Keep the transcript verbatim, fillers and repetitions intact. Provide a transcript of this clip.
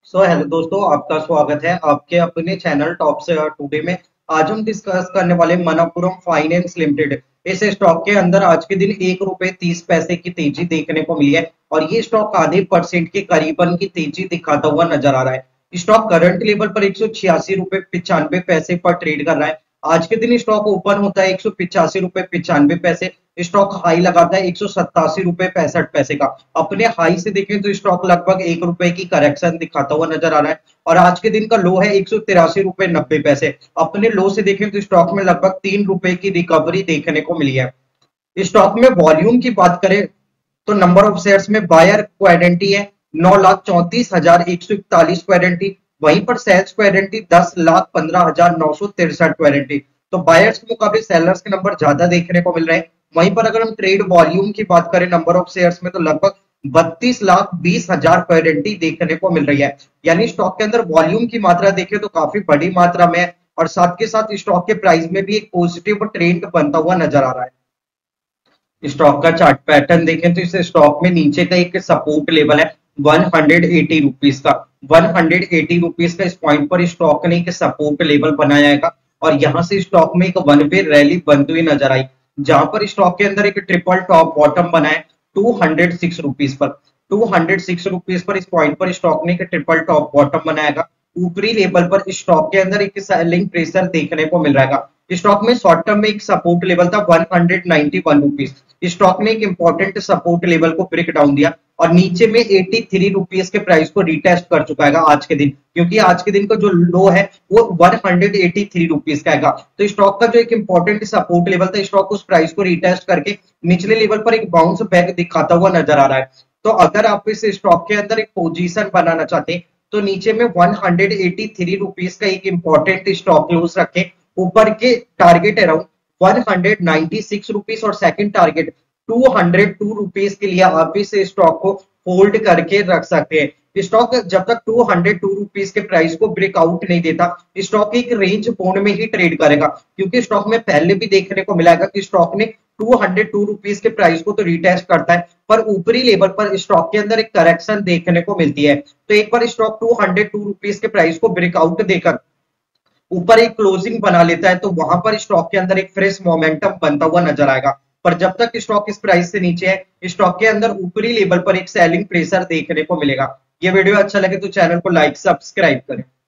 So hello दोस्तों, आपका स्वागत है आपके अपने चैनल टॉप से टुडे में। आज हम डिस्कस करने वाले मनप्पुरम फाइनेंस लिमिटेड। इस स्टॉक के अंदर आज के दिन एक रुपए तीस पैसे की तेजी देखने को मिली है और ये स्टॉक आधे परसेंट के करीबन की तेजी दिखाता हुआ नजर आ रहा है। स्टॉक करंट लेवल पर एक सौ छियासी रुपए पिचानवे पैसे पर ट्रेड कर रहा है। आज के दिन स्टॉक ओपन होता है एक सौ पिचासी रुपए पिचानवे पैसे। स्टॉक हाई लगाता है एक सौ सत्तासी रुपए पैंसठ पैसे का। अपने हाई से देखें तो स्टॉक लगभग एक रुपए की करेक्शन दिखाता हुआ नजर आ रहा है और आज के दिन का लो है एक सौ तिरासी रुपए नब्बे पैसे। अपने लो से देखें तो स्टॉक में लगभग तीन रुपए की रिकवरी देखने को मिली है। स्टॉक में वॉल्यूम की बात करें तो नंबर ऑफ शेयर्स में बायर क्वाड्रेंटी है नौ लाख चौंतीस हजार एक सौ इकतालीस क्वाड्रेंटी। वहीं पर सेल्स क्वाड्रेंटी दस लाख पंद्रह हजार नौ सौ तिरसठ क्वाड्रेंटी। तो बायर्स के मुकाबले सेलर्स के नंबर ज्यादा देखने को मिल रहे हैं। वहीं पर अगर हम ट्रेड वॉल्यूम की बात करें नंबर ऑफ शेयर्स में तो लगभग बत्तीस लाख बीस हजार क्वाड्रेंटी देखने को मिल रही है। यानी स्टॉक के अंदर वॉल्यूम की मात्रा देखें तो काफी बड़ी मात्रा में है और साथ के साथ स्टॉक के प्राइस में भी एक पॉजिटिव ट्रेंड बनता हुआ नजर आ रहा है। स्टॉक का चार्ट पैटर्न देखें तो इस स्टॉक में नीचे का एक सपोर्ट लेवल है वन हंड्रेड एटी रुपीज का। वन हंड्रेड एटी रुपीज का इस पॉइंट पर स्टॉक ने एक सपोर्ट लेवल बनाया है और यहां से स्टॉक में एक वन वे रैली बनती हुई नजर आई, जहां पर स्टॉक के अंदर एक ट्रिपल टॉप बॉटम बना है टू हंड्रेड सिक्स रुपीज पर। टू हंड्रेड सिक्स रुपीज पर इस पॉइंट पर स्टॉक ने एक ट्रिपल टॉप बॉटम बनाएगा। ऊपरी लेवल पर स्टॉक के अंदर एक सेलिंग प्रेशर देखने को मिल रहा है। स्टॉक में शॉर्ट टर्म में एक सपोर्ट लेवल था one hundred ninety one rupees. Stock ने एक इंपॉर्टेंट सपोर्ट लेवल को ब्रेक डाउन दिया और नीचे में एटी थ्री रुपीज के प्राइस को रिटेस्ट कर चुका है आज के दिन, क्योंकि आज के दिन का जो लो है वो one hundred eighty three rupees का है। तो स्टॉक का जो एक इंपॉर्टेंट सपोर्ट लेवल था स्टॉक उस प्राइस को रिटेस्ट करके निचले लेवल पर एक बाउंस बैक दिखाता हुआ नजर आ रहा है। तो अगर आप इस स्टॉक के अंदर एक पोजीशन बनाना चाहते हैं तो नीचे में one hundred eighty three rupees का एक इंपॉर्टेंट स्टॉप लॉस रखें। ऊपर के target around one hundred ninety six rupees और second target two hundred two rupees के लिए आप इस स्टॉक को होल्ड करके रख सकते हैं। स्टॉक जब तक टू हंड्रेड टू रुपीज के प्राइस को ब्रेकआउट नहीं देता स्टॉक एक रेंज बोन में ही ट्रेड करेगा, क्योंकि स्टॉक में पहले भी देखने को मिला कि स्टॉक ने टू हंड्रेड टू रुपीज के प्राइस को तो रिटेस्ट करता है पर ऊपरी लेवल पर स्टॉक के अंदर एक करेक्शन देखने को मिलती है। तो एक बार stock two hundred two rupees के प्राइस को ब्रेकआउट देकर ऊपर एक क्लोजिंग बना लेता है तो वहां पर स्टॉक के अंदर एक फ्रेश मोमेंटम बनता हुआ नजर आएगा। पर जब तक स्टॉक इस प्राइस से नीचे है स्टॉक के अंदर ऊपरी लेवल पर एक सेलिंग प्रेशर देखने को मिलेगा। ये वीडियो अच्छा लगे तो चैनल को लाइक सब्सक्राइब करें।